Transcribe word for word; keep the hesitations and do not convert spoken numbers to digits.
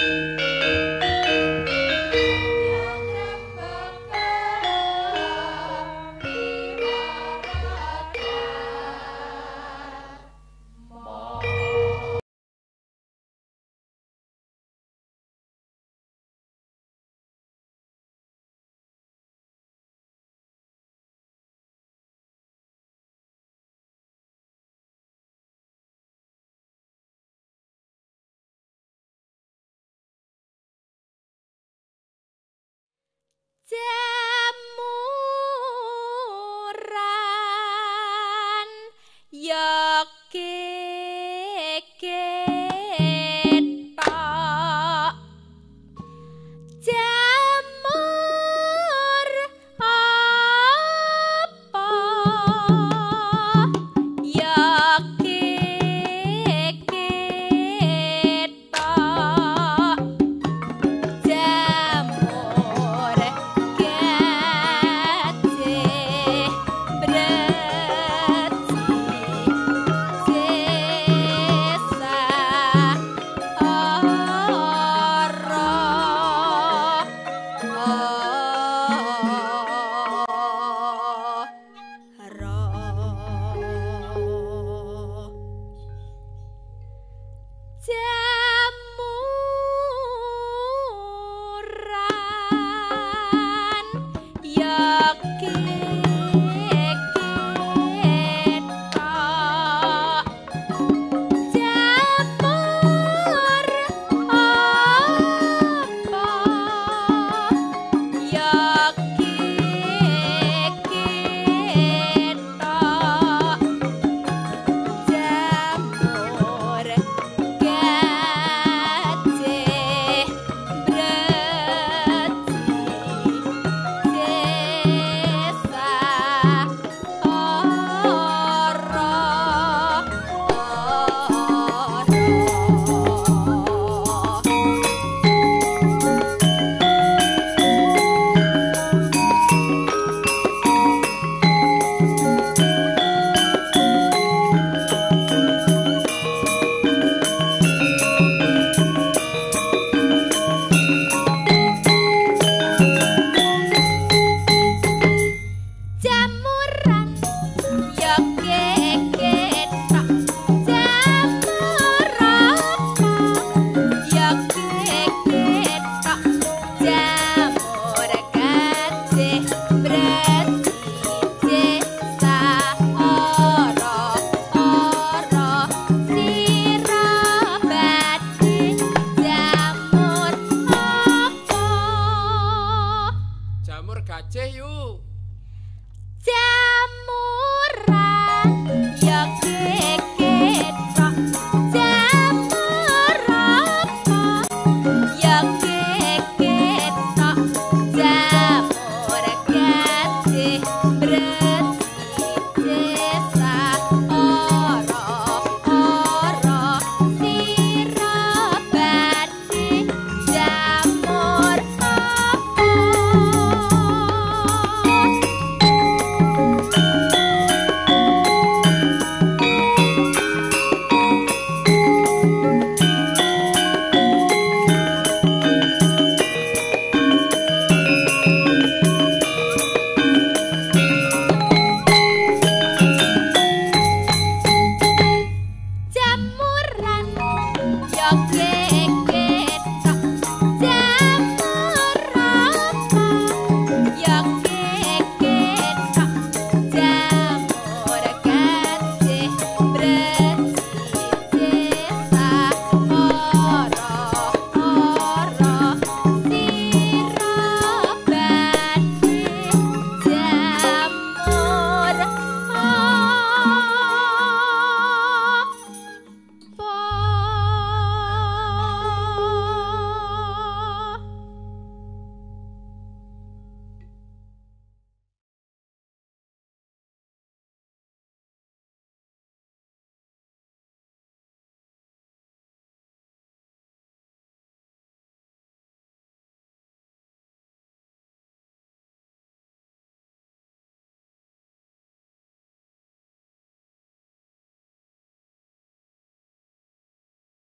Jamuran ya keketok jamur apa ya keketok jamur gajih jamuran ya keketok jamur apa ya keketok jamur gajih jamuran ya keketok jamur apa ya keketok jamur gajih brejije saoro-oro sira badhe jamur apa Jamur gajih yuk. jamuran ya keketok jamur apa ya keketok jamur gajih brejije saoro-oro sira badhe jamur apa jamuran ya